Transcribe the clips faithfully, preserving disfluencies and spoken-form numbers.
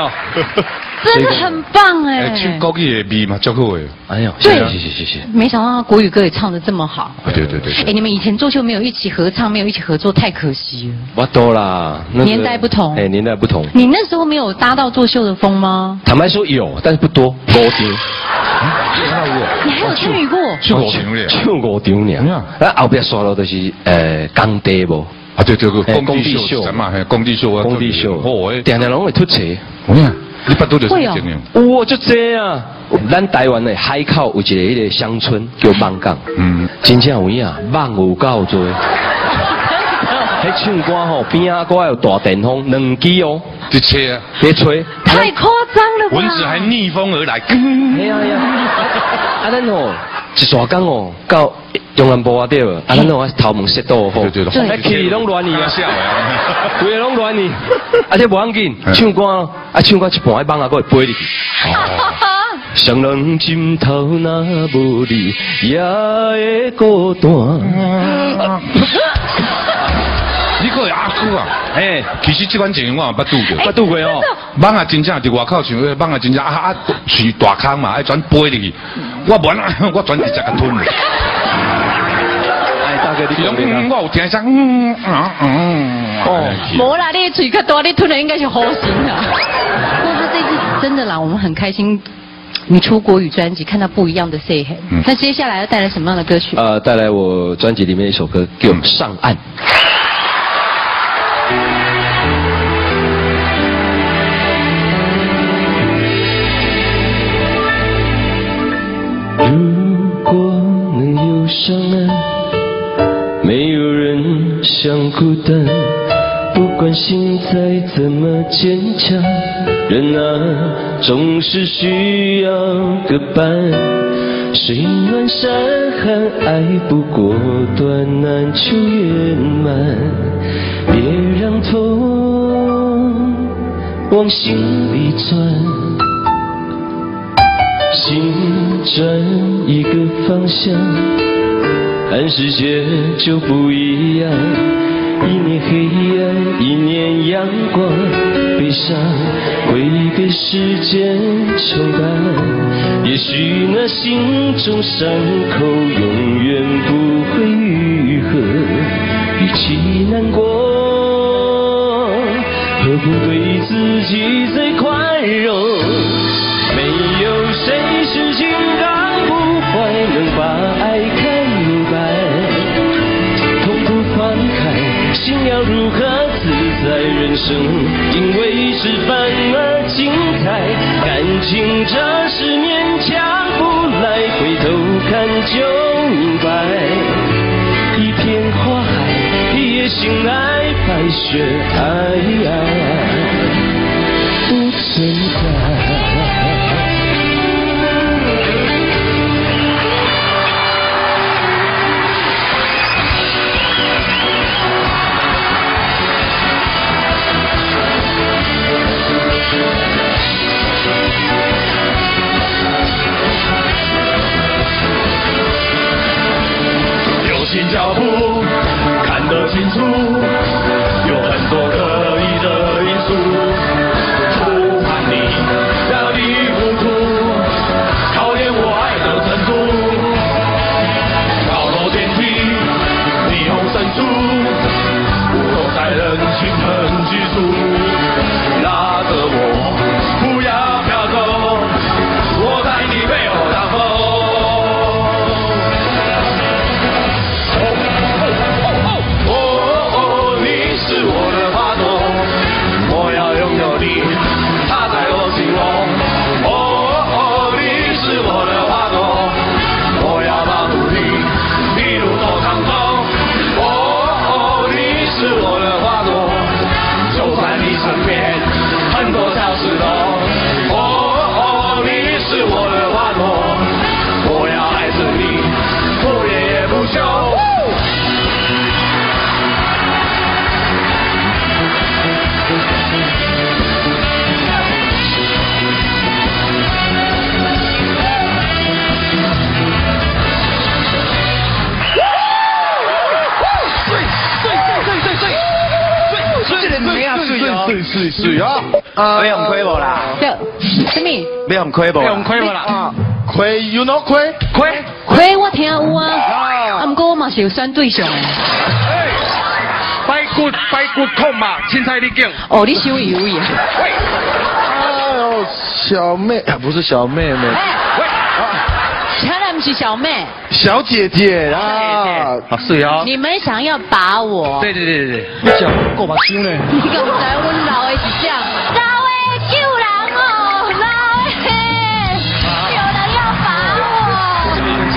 哦， 真的很棒哎！ 唱国语的味嘛，足好诶。 哎呦，谢谢谢谢谢谢。 没想到国语歌也唱得这么好。 对对对。 哎，你们以前做秀没有一起合唱，没有一起合作，太可惜了。 我多啦， 年代不同。 哎，年代不同。 你那时候没有搭到作秀的风吗？ 坦白说有，但是不多，五场。 你还有参与过？ 去五场咧， 去五场呢。那后边刷了都是呃工地无。 啊对对对，工地秀，什么？工地秀啊， 工地秀。 哦， 定定拢会突车。 有影，你捌拄着什么经验？ 有就这啊！咱台湾的海口有一个迄个乡村叫蠓港，嗯，真正有影，蠓有够多。迄唱歌吼，边仔歌有大电风，两支哦， 一吹啊， 别吹， 太夸张了吧！ 蚊子还逆风而来， 哎呀呀！啊，咱吼一刷工哦，到中南部啊对无？啊，咱吼头毛湿到好， 对对对， 那气拢乱去啊， 笑啊， 规个拢乱去，而且无要紧，唱歌啊唱歌一半，迄蠓仔佫会飞入去。双人枕头若无你，也会孤单。 你个阿姑啊？哎，其实这款情形我也捌拄过， 捌拄过哦。 蠓啊真正伫外口唱，蠓啊真正啊啊喙大空嘛，爱转飞入去。我无啊，我转直接甲吞了。 哎，大哥，你讲咩？ 我有听声，嗯嗯嗯。 哦，无啦，你嘴较大，你吞的应该是好心啊。不过这次真的啦，我们很开心。你出国语专辑，看到不一样的 Say Hey。嗯。那接下来要带来什么样的歌曲？ 呃，带来我专辑里面一首歌，叫《上岸》。如果能有上岸，没有人想孤单，不管心再怎么坚强，人啊总是需要个伴。水暖山寒，爱不过短难求圆满，别让痛往心里钻。心转一个方向，看世界就不一样。一年黑暗，一年阳光，悲伤会被时间冲淡。也许那心中伤口永远不会愈合。与其难过，何不对自己最宽容？没有谁是情感不坏，能把爱看明白。痛苦放开，心要如何自在？人生因为是反而精彩。感情这是勉强不来，回头看就明白。一片花海，一夜醒来，白雪皑皑不存在。 新脚步看得清楚，有很多可疑的因素，不怕你让你糊涂，考验我爱的程度。高楼电梯，霓虹深处，午后在人群很拘束，拉着我不要飘走，我在你背后挡风。 水水啊！啊， 你唔亏无啦？ 对，什么？ 你唔亏无？ 你唔亏无啦？亏 ，you know 亏？亏亏我听有啊，啊，不过我嘛是有选对象的。 排骨排骨控嘛，青菜你拣。 哦，你收油呀？ 喂，哎呦，小妹，不是小妹妹。喂， 当然不是小妹。 小姐姐啊，是啊。 你们想要把我？ 对对对对对，你讲够把心嘞。 你敢不知阮老的是这样？老的救人哦，老的，有人要把我。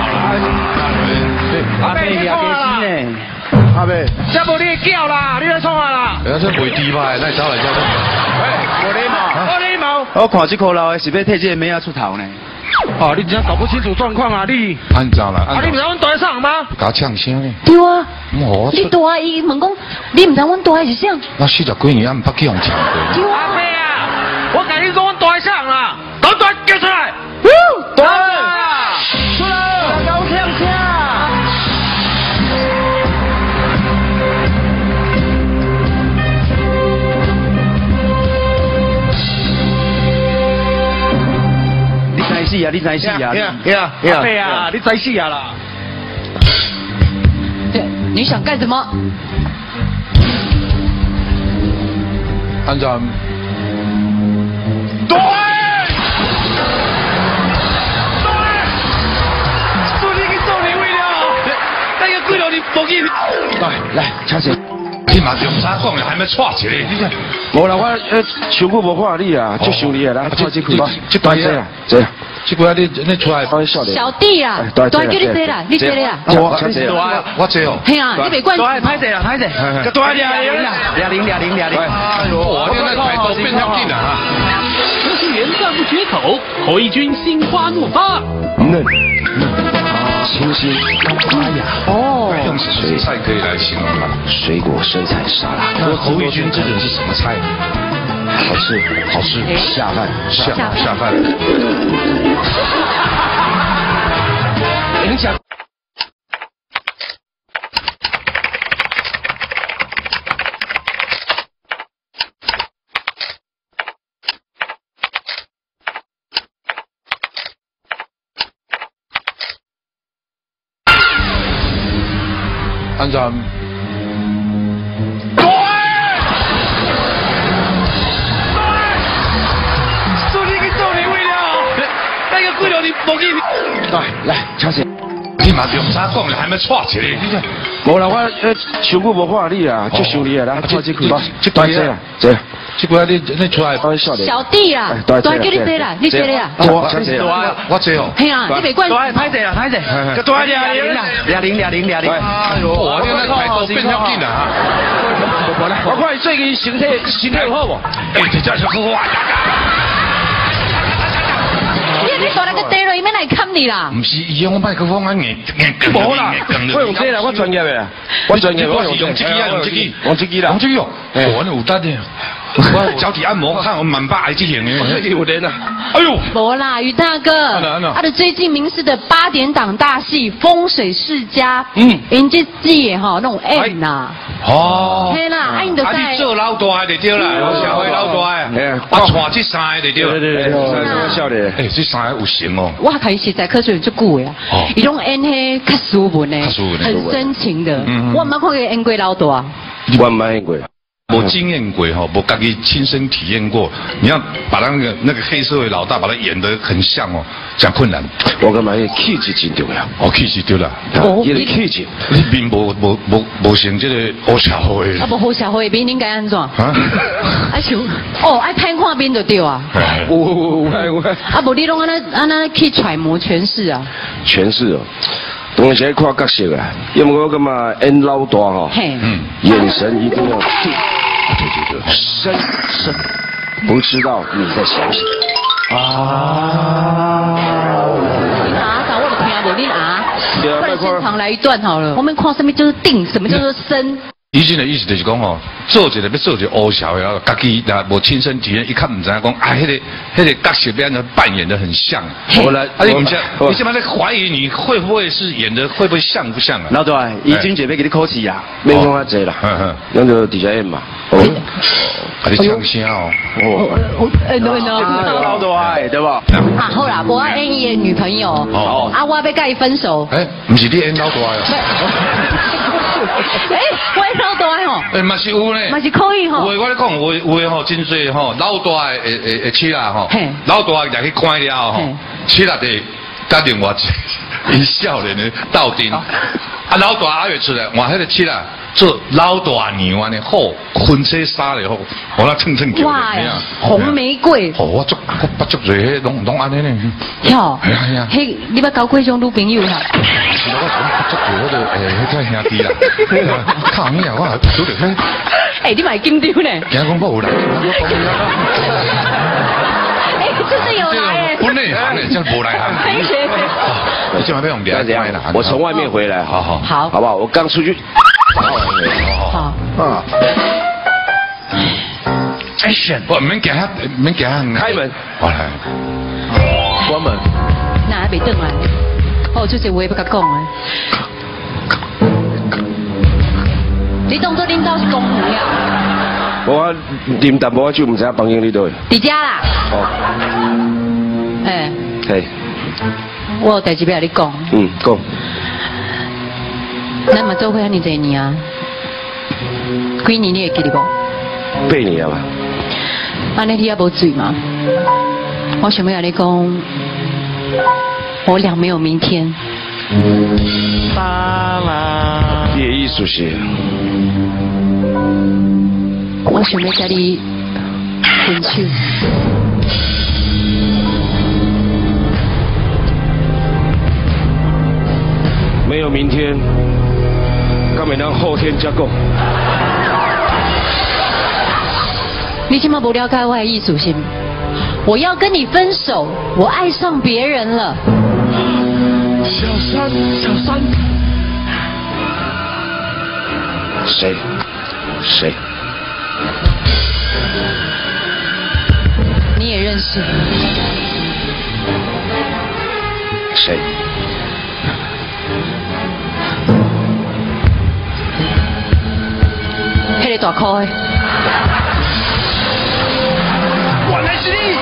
阿妹也开心呢。 阿妹， 这无你叫啦，你在创啊啦？ 哎呀，这袂低吧？那走来走去。 喂，无礼貌，无礼貌。我看这颗老的是要替这个妹仔出头呢。 哦，你真搞不清楚状况啊，你。 按照啦， 啊，你不是阮台上吗？ 搞呛声呢。 对啊。 我你大伊问讲，你唔知阮大是啥？ 那四十几年也唔捌去用抢过。 对啊。 阿妹啊，我跟你讲，阮台上啦，赶快叫出来。 对啊，出来，高声声。是啊，你知是啊， 呀呀呀！对啊，你知是啊啦。 对，你想干什么？ 按照。 对。对。做你去做你为了，那个贵了你无去。来来，小姐。 你嘛用啥讲的，还没串起来？ 无啦，我呃上久无看你啊，就想你啊，来，这这这大姐啦，这。 这个你你出来帮笑脸。 小弟啊，大叫你坐啦，你坐啦。 我我我坐哦。 系啊，你别管。 大拍谁啦？拍谁？大俩零俩零俩零俩零。 哎呦，我这那态度变较劲了啊！ 程序员赞不绝口，侯一军心花怒放。 嫩，清新，沙哑。 哦。 用什么菜可以来形容它？ 水果生菜沙拉。 那侯一军这人是什么菜？ 好吃，好吃，下饭， 下下饭。 影响。 按照。 来来，小姐， 你嘛用啥讲的，还没串起来？ 无啦，我呃上久无看你啊，就想你啊，来，这这这大姐啦，这。这个你你出来帮笑脸。 小弟啊，大叫你坐啦，你坐啦。 我我坐哦。 系啊，你别管。 大拍谁啦？拍谁？大俩零俩零俩零俩零。 哎呦，我这那态度变较劲了啊！ 我看你最近身体身体有好无？ 哎，这叫是好啊！ 你你大那个地了，伊免来看你啦。 唔是，伊用麦克风啊，硬硬无啦，我用这啦，我专业的，我专业， 我是用这个啊，用这个， 用这个啦， 用这个哦。我那有得的。我脚底按摩，看我满八癌这型的。 有人啊！ 哎呦！ 无啦，于大哥，他的最近民视的八点档大戏《风水世家》，嗯，因这季哈那种 M 呐。哦。嘿啦，啊，你就在。啊，你做老大的对啦，社会老大啊。我穿这衫的对。 对对对，我晓得。 哎，这衫有型哦。 我开始在科学就久呀，伊种演迄较斯文的，很深情的。我唔捌看过演过老大。 我唔捌演过。 我经验过哈，我自己亲身体验过。你要把那个那个黑社会老大把他演得很像哦，讲困难。 我感觉气质真重要。 哦，气质对啦。 哦，伊个气质。 你面无无无无像这个黑社会。 啊，无黑社会面应该安怎？啊？爱像哦，爱歹看面就对啊。 有有有有。 啊，无你拢安那安那去揣摩诠释啊？ 诠释哦。当时看角色啊，因为我感觉演老大哈，嗯，眼神一定要定，对对对，深深，不知道你在想什么啊？ 你啊，找我的听无你啊，不然现场来一段好了。我们看什么就是定，什么叫做深。 以前的意思就是讲吼，做一个要做一个乌潲的，家己若无亲身体验，一看唔知影讲，啊，迄个迄个角色变成扮演的很像。 我来， 啊，你唔像，你现在在怀疑你会不会是演的会不会像不像啊？ 老大，怡君姐要给你考试啊， 免讲遐济啦，咱就直接演嘛。哦， 啊，你唱声哦。 哦，哎，对喏， 老大哎，对吧？ 啊，好啦，我演伊的女朋友，哦，啊，我要跟伊分手。 哎，不是你演老大哦。 哎，我演老大吼。 哎，嘛是有呢。 嘛是可以吼。 有诶，我咧讲，有有诶吼，真侪吼，老大诶诶诶诶妻啦吼，老大入去看了吼，妻啦得甲另外一少年的斗阵，啊老大还会出来，换迄个妻啦做老大娘安尼好，婚纱纱咧好，我那蹭蹭叫哇，红玫瑰。 哦，我足我捌足侪迄拢拢安尼呢。 哟， 系啊系啊。 迄你捌交过种女朋友啦？ 是我捌足侪迄个诶，迄个兄弟啦。靠你啊！我拄着迄。 哎，你买金丢呢？ 惊讲我有来。 哎，真的有来哎。 不内行诶，真无来行。你今晚要用两块啦。 我从外面回来， 好好好， 好不好？我刚出去。 好。 啊。 Action！ 我免惊遐，免惊遐。 开门。 我来。 关门。 那还没转来。哦，这些我也不甲讲诶。你当作恁兜是公园啊？ 我啉淡薄酒，唔知影房间里头。 伫家啦。 哦。 哎。 嘿。 我有代志要甲你讲。 嗯，讲。 咱嘛做伙安尼侪年啊，几年你会记得无？ 八年啊嘛。 安尼你也无醉嘛？我想要甲你讲，我俩没有明天。 爸妈。你的意思是？ 我想要甲你分手。 没有明天，干袂当后天才讲。 你今嘛不了解我的意思是？我要跟你分手，我爱上别人了。 小三，小三。谁？谁？ 你也认识？ 谁？ 迄个大箍的。 原来是你，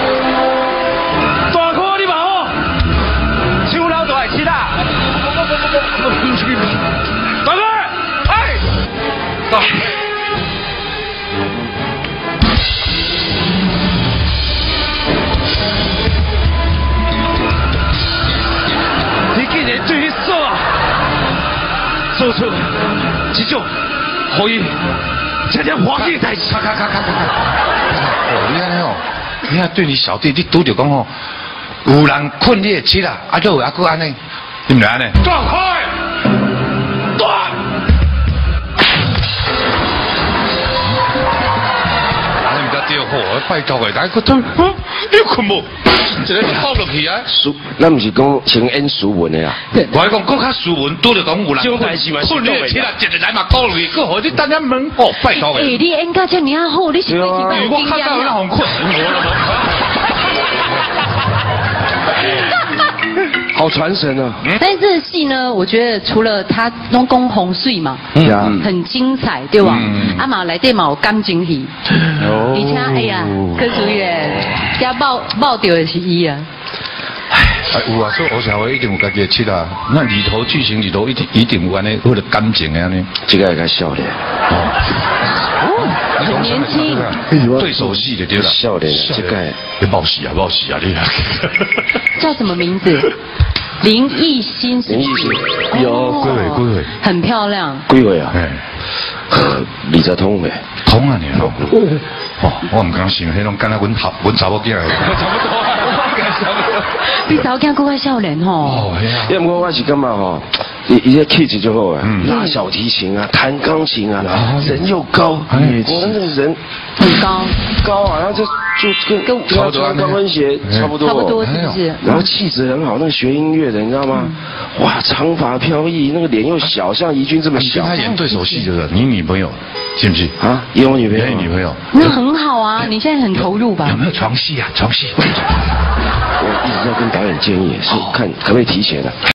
大箍你嘛好，手老大的七啦。大哥，哎，大。你竟然对你做啊，做出这种。可以，这件欢喜代志。 咔咔咔咔咔咔！哦，你安尼哦，你看对你小弟，你拄着讲哦，有人困你的妻啦，啊，都有啊，佫安尼，你唔来安尼？ 断开！断！ 安尼唔得对好，拜托的，大家都，你困无？一个泡落去啊！ 书，咱唔是讲请演书文的啊。 我讲讲较书文，拄着讲有人困你的妻啦，一日来嘛讲落去，佫好你等下问哦，拜托的。 哎，你演到这么啊好，你是不是有经验？ 我看到那红困， 好传神啊！ 但是这个戏呢，我觉得除了他拢讲洪水嘛， 嗯， 很精彩，对吧？阿嘛来对嘛有感情戏，而且哎呀，柯主演加爆爆掉的是伊啊。 哎，有啊，所以我想我一定有家己的七啦。那里头剧情里头一定一定有安尼，或者感情的安尼。 这个较少年。 哦，很年轻。 对手戏的对啦。 少年，这个别报喜啊，报喜啊，你。 叫什么名字？林奕欣。 林奕欣。有。 几位？几位？ 很漂亮。 几位啊？哎。李泽通的。 通啊你哦。哦，我唔敢想，迄种敢若阮查阮查某囝。差不多。 比查某囝更较少年吼。 哦，系啊。 要不过我是感觉吼，伊伊个气质就好啊，拉小提琴啊，弹钢琴啊，人又高，我那个人很高， 高啊，然后就就跟跟穿高跟鞋差不多， 差不多是不是？ 然后气质很好，那个学音乐的你知道吗？ 哇，长发飘逸，那个脸又小，像怡君这么小。 他演对手戏就是你女朋友，信不信？ 啊，演我女朋友？ 演女朋友。 那很好啊，你现在很投入吧？ 有没有床戏啊？床戏。 我一直在跟导演建议，是看可不可以提前的。